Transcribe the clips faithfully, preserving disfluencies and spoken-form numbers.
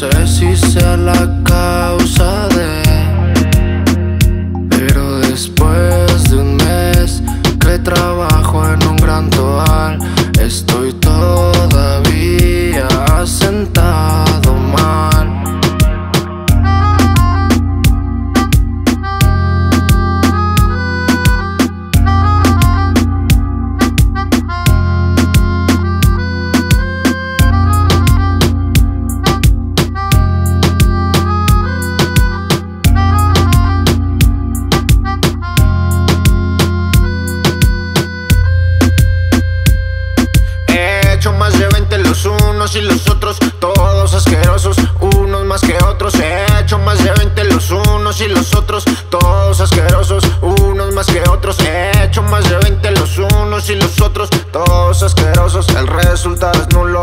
sé si sea la causa de, pero después de un mes que trabajo en un gran toal, estoy todavía sentado mal. Más de veinte los unos y los otros, todos asquerosos, unos más que otros. He hecho más de veinte los unos y los otros, todos asquerosos, unos más que otros. He hecho más de veinte los unos y los otros, todos asquerosos. El resultado es nulo.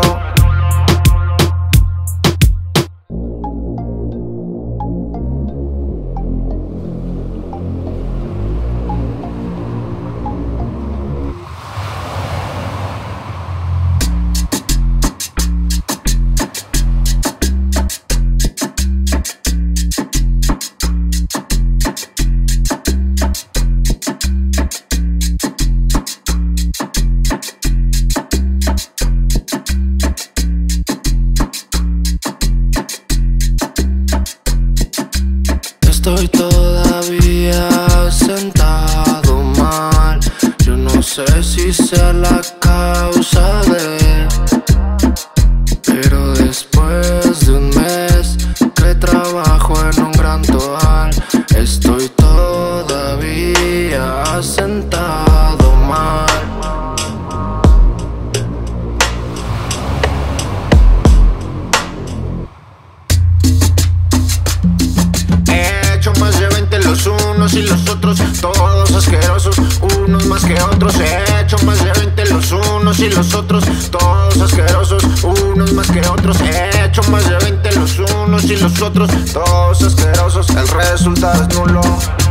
Estoy todavía sentado mal. Yo no sé si sea la causa de, pero después de un mes que trabajo en un gran toal, estoy todavía sentado mal. Más de veinte los unos y los otros, todos asquerosos, unos más que otros. He hecho más de veinte los unos y los otros, todos asquerosos, unos más que otros. He hecho más de veinte los unos y los otros, todos asquerosos. El resultado es nulo.